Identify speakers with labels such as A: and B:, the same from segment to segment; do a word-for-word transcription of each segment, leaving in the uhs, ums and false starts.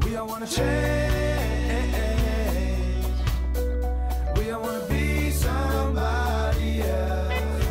A: We all wanna change. We all wanna be somebody else.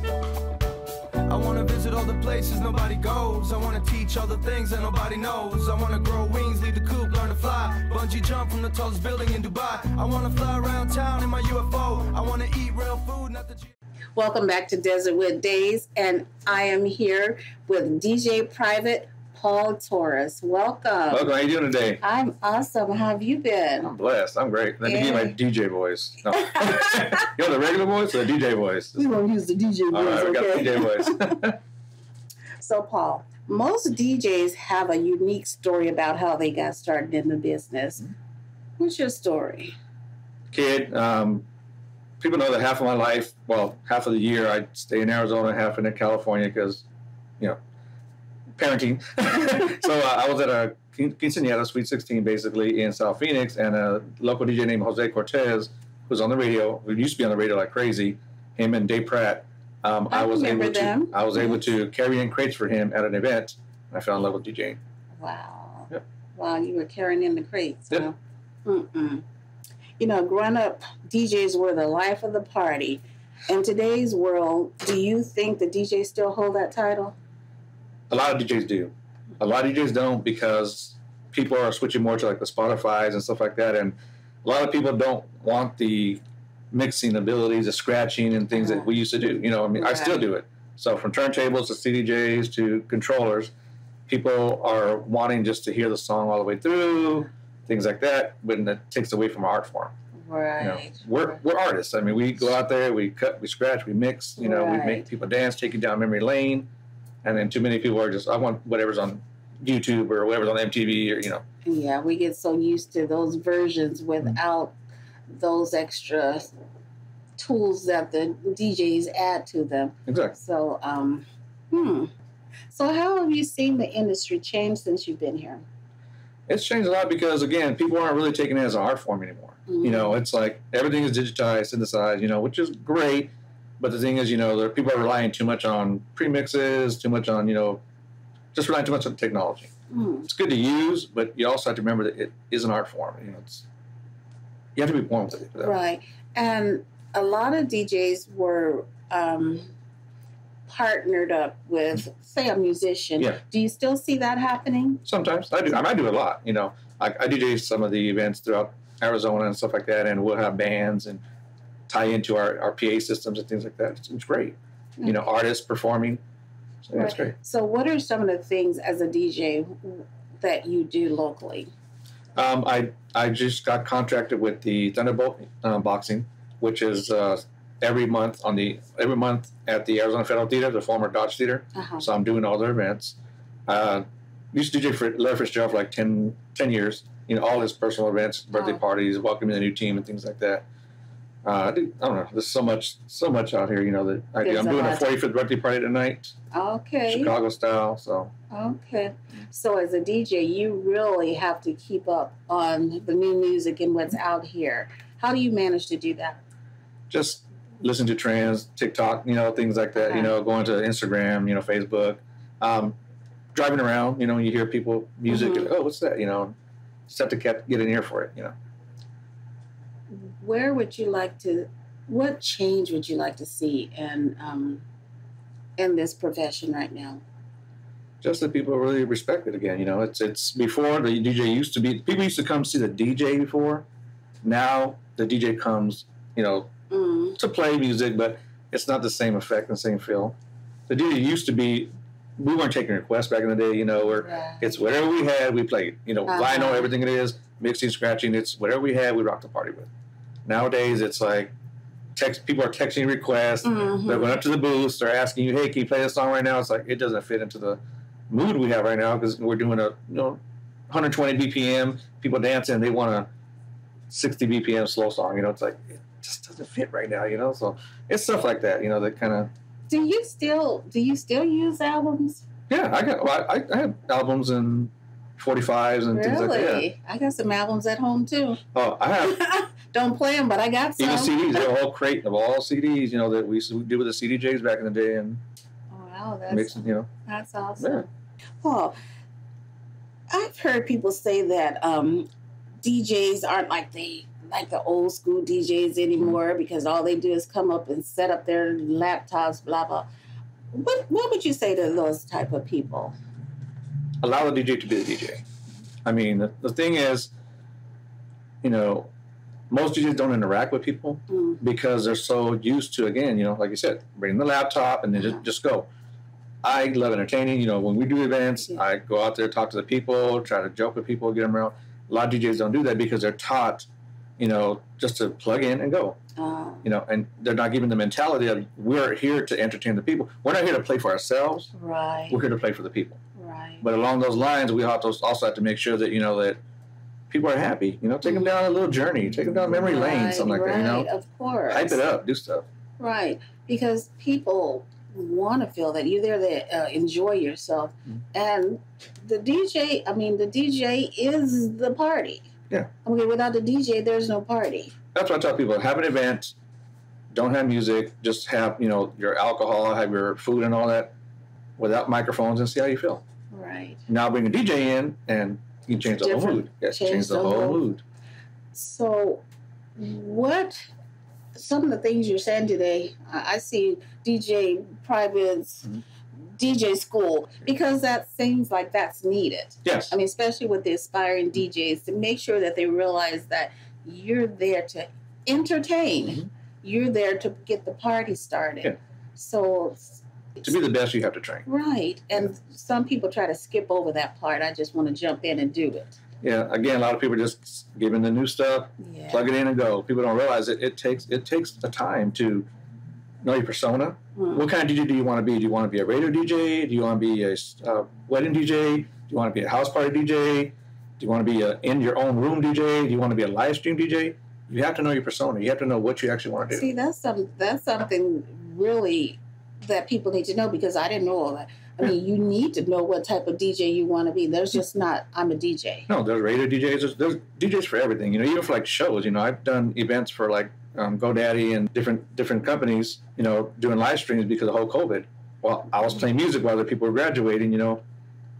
A: I wanna visit all the places nobody goes. I wanna teach all the things that nobody knows. I wanna grow wings, leave the coop, learn to fly. Bungee jump from the tallest building in Dubai. I wanna fly around town in my U F O. I wanna eat real food, not the...
B: Welcome back to Desertwood Days, and I am here with D J Private Paul Torres. Welcome.
C: Welcome. How you doing today?
B: I'm awesome. How have you been?
C: I'm blessed. I'm great. Let
B: yeah.
C: me give you my D J voice. No. You know the regular voice or the D J voice?
B: We won't use the D J voice.
C: All right, we got
B: okay?
C: the D J voice.
B: So, Paul, most D Js have a unique story about how they got started in the business. What's your story?
C: Kid, um, people know that half of my life, well, half of the year, I stay in Arizona, half in California because, you know, parenting. so uh, I was at a quinceañera, Sweet sixteen, basically, in South Phoenix, and a local D J named Jose Cortez, who's on the radio, who used to be on the radio like crazy, him and Dave Pratt. Um,
B: I,
C: I was
B: remember
C: able
B: them.
C: to I was able to carry in crates for him at an event, and I fell in love with DJing.
B: Wow.
C: Yep.
B: Wow, you were carrying in the crates.
C: Yep.
B: Huh? Mm-mm. You know, growing up, D Js were the life of the party. In today's world, do you think the D Js still hold that title?
C: A lot of D Js do. A lot of D Js don't because people are switching more to like the Spotifys and stuff like that, and a lot of people don't want the mixing abilities, the scratching and things that we used to do. You know, I mean, right. I still do it. So from turntables to C D Js to controllers, people are wanting just to hear the song all the way through, things like that, but that takes away from our art form.
B: Right.
C: You know, we're we're artists. I mean, we go out there, we cut, we scratch, we mix. You know,
B: right.
C: we make people dance, take you down memory lane, and then too many people are just, I want whatever's on YouTube or whatever's on M T V or you know.
B: Yeah, we get so used to those versions without those extra tools that the D Js add to them.
C: Exactly.
B: So, um, hmm. So how have you seen the industry change since you've been here?
C: It's changed a lot because, again, people aren't really taking it as an art form anymore. Mm-hmm. You know, it's like everything is digitized, synthesized, you know, which is great. But the thing is, you know, there, people are relying too much on premixes, too much on, you know, just relying too much on technology. Mm. It's good to use, but you also have to remember that it is an art form. You know, it's you have to be born with it.
B: Right. And a lot of D Js were um, partnered up with, say, a musician.
C: Yeah.
B: Do you still see that happening?
C: Sometimes. I do. I might do a lot. You know, I, I D J some of the events throughout Arizona and stuff like that, and we'll have bands and tie into our, our P A systems and things like that. It's, it's great. Okay. You know, artists performing. So yeah,
B: right.
C: It's great.
B: So what are some of the things as a D J that you do locally?
C: Um, I I just got contracted with the Thunderbolt uh, Boxing, which is uh, every month on the every month at the Arizona Federal Theater, the former Dodge Theater. Uh-huh. So I'm doing all their events. Uh, used to D J for Larry Fitzgerald for like ten, ten years. You know, all his personal events, birthday oh. parties, welcoming the new team, and things like that. Uh, I, do, I don't know. There's so much, so much out here. You know that I, I'm doing a forty-fifth birthday party tonight.
B: Okay.
C: Chicago style. So.
B: Okay. So as a D J, you really have to keep up on the new music and what's out here. How do you manage to do that?
C: Just listen to trends, TikTok, you know, things like that. Okay. You know, going to Instagram, you know, Facebook, um, driving around. You know, you hear people music. Mm-hmm. And, oh, what's that? You know, just have to get, get an ear for it. You know.
B: Where would you like to? What change would you like to see in um, in this profession right now?
C: Just that people really respect it again. You know, it's it's before the D J used to be. People used to come see the D J before. Now the D J comes, you know, mm. to play music, but it's not the same effect and same feel. The D J used to be. We weren't taking requests back in the day. You know, where right. It's whatever we had, we played. You know, uh-huh. vinyl, everything it is, mixing, scratching. It's whatever we had, we rocked the party with. Nowadays, it's like text. People are texting requests. Mm-hmm. They're going up to the booth. They're asking you, "Hey, can you play this song right now?" It's like it doesn't fit into the mood we have right now because we're doing a you know one hundred twenty B P M. People dancing. They want a sixty B P M slow song. You know, it's like it just doesn't fit right now. You know, so it's stuff like that. You know, that kind of.
B: Do you still do you still use albums?
C: Yeah, I got. Well, I, I have albums and forty-fives and
B: really?
C: things like that. Yeah.
B: I got some albums at home too.
C: Oh, I have.
B: Don't play them, but I got some.
C: Even C Ds, they have a whole crate of all C Ds, you know, that we used to do with the C D Js back in the day, and
B: oh, wow, that's
C: mixing, you know,
B: that's awesome.
C: Yeah.
B: Paul, I've heard people say that um, D Js aren't like the like the old school D Js anymore because all they do is come up and set up their laptops, blah blah. What what would you say to those type of people?
C: Allow the D J to be the D J. I mean, the, the thing is, you know, most D Js don't interact with people mm. because they're so used to, again, you know, like you said, bring the laptop and then just, just go. I love entertaining. You know, when we do events, yeah. I go out there, talk to the people, try to joke with people, get them around. A lot of D Js don't do that because they're taught, you know, just to plug in and go. Oh. You know, and they're not given the mentality of we're here to entertain the people. We're not here to play for ourselves.
B: Right.
C: We're here to play for the people.
B: Right.
C: But along those lines, we have to also have to make sure that, you know, that people are happy. You know, take them down a little journey. Take them down memory right, lane, something like
B: right,
C: that, you know.
B: Of course.
C: Hype it up. Do stuff.
B: Right. Because people want to feel that you're there to uh, enjoy yourself. Mm-hmm. And the D J, I mean, the D J is the party.
C: Yeah.
B: Okay, without the D J, there's no party.
C: That's what I tell people. Have an event. Don't have music. Just have, you know, your alcohol, have your food and all that without microphones and see how you feel.
B: Right.
C: Now bring a D J in and you can change the whole mood. Yes, change, change the, the whole mood.
B: So what, some of the things you're saying today, I see D J privates, mm-hmm. D J school, because that seems like that's needed.
C: Yes.
B: I mean, especially with the aspiring D Js, to make sure that they realize that you're there to entertain. Mm-hmm. You're there to get the party started. Yeah. So
C: to be the best, you have to train.
B: Right. And yeah. some people try to skip over that part. I just want to jump in and do it.
C: Yeah. Again, a lot of people just giving the new stuff, yeah. plug it in and go. People don't realize it. It takes it takes the time to know your persona. Mm. What kind of D J do you want to be? Do you want to be a radio D J? Do you want to be a uh, wedding D J? Do you want to be a house party D J? Do you want to be a in your own room D J? Do you want to be a live stream D J? You have to know your persona. You have to know what you actually want to do.
B: See, that's some that's something really that people need to know, because I didn't know all that. I mean, you need to know what type of D J you want to be. There's just not, I'm a D J.
C: No, there's radio D Js. There's, there's D Js for everything. You know, even for like shows. You know, I've done events for like um, GoDaddy and different different companies, you know, doing live streams because of the whole COVID. Well, I was playing music while the people were graduating, you know,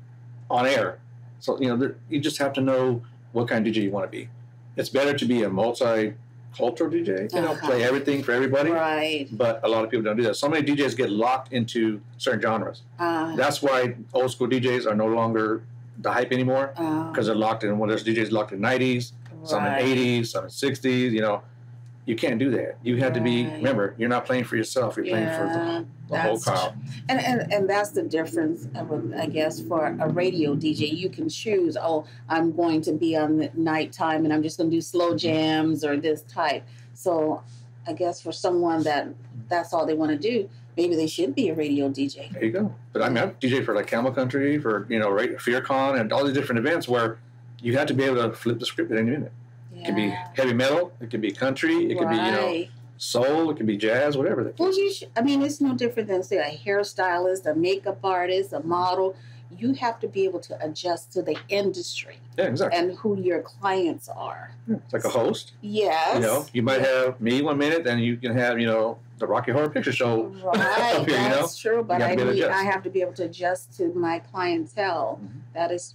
C: on air. So, you know, there, you just have to know what kind of D J you want to be. It's better to be a multi-cultural D J, you know, uh-huh. play everything for everybody.
B: Right.
C: But a lot of people don't do that. So many D Js get locked into certain genres. Uh, That's why old school D Js are no longer the hype anymore, because uh, they're locked in. Well, there's D Js locked in nineties, right. some in eighties, some in sixties. You know, you can't do that. You have right. to be. Remember, you're not playing for yourself. You're
B: yeah,
C: playing for the, the whole crowd.
B: And, and and that's the difference, I guess, for a radio D J. You can choose. Oh, I'm going to be on the nighttime, and I'm just going to do slow jams or this type. So, I guess for someone that that's all they want to do, maybe they should be a radio D J.
C: There you go. But I mean, I've D J for like Camel Country, for, you know, FearCon, and all these different events where you have to be able to flip the script at any minute. Yeah. It could be heavy metal, it could be country, it could right. be, you know, soul, it could be jazz, whatever. That
B: well, you should, I mean, it's no different than, say, a hairstylist, a makeup artist, a model. You have to be able to adjust to the industry.
C: Yeah, exactly.
B: And who your clients are.
C: Yeah, it's like a host.
B: Yes.
C: You know, you might yeah. have me one minute, then you can have, you know, the Rocky Horror Picture Show
B: right,
C: up here, you know.
B: That's true, but I need, I have to be able to adjust to my clientele. Mm-hmm. That is,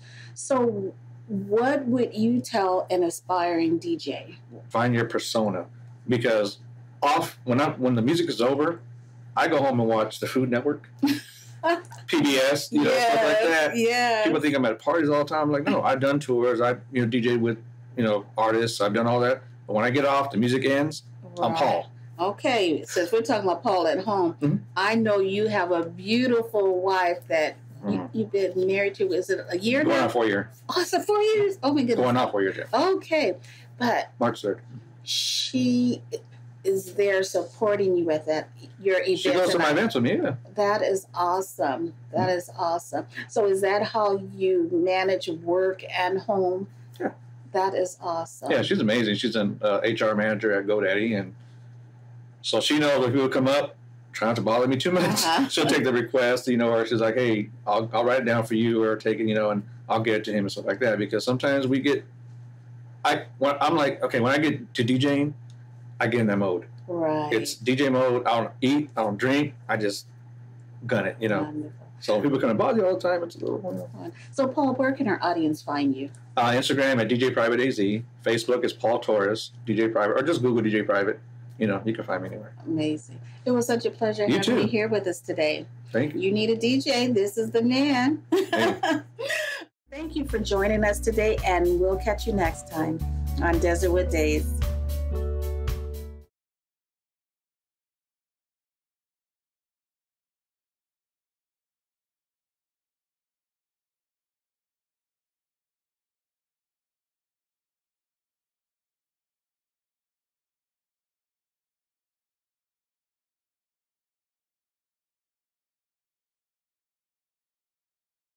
B: so what would you tell an aspiring D J?
C: Find your persona, because off when I when the music is over, I go home and watch the Food Network, P B S, you know, yes, stuff like that.
B: Yeah.
C: People think I'm at parties all the time. I'm like, no, I've done tours. I you know D J with you know artists. I've done all that. But when I get off, the music ends. Right. I'm Paul.
B: Okay, since we're talking about Paul at home, mm-hmm. I know you have a beautiful wife that mm-hmm. you, you've been married to. Is it a year
C: Going
B: now?
C: Going on four years.
B: Oh, it's a four years? Oh, my goodness.
C: Going on four years, yeah.
B: Okay, but
C: March third.
B: She is there supporting you at that your event.
C: She goes to my events with me, yeah.
B: That is awesome. That mm-hmm. is awesome. So is that how you manage work and home?
C: Yeah.
B: That is awesome.
C: Yeah, she's amazing. She's an uh, H R manager at GoDaddy, and so she knows if people come up, try not to bother me too much. Uh-huh. She'll take the request, you know, or she's like, hey, I'll, I'll write it down for you, or take it, you know, and I'll get it to him and stuff like that. Because sometimes we get, I, when, I'm like, okay, when I get to DJing, I get in that mode.
B: Right.
C: It's D J mode. I don't eat. I don't drink. I just gun it, you know.
B: Wonderful.
C: So people come and bother you all the time. It's a little you know.
B: So, Paul, where can our audience find you?
C: Uh, Instagram at D J Private A Z. Facebook is Paul Torres, D J Private, or just Google D J Private. You know, you can find me anywhere.
B: Amazing. It was such a pleasure
C: You
B: having
C: too.
B: you here with us today.
C: Thank you.
B: You need a D J. This is the man.
C: Yeah.
B: Thank you for joining us today, and we'll catch you next time on Desertwood Days.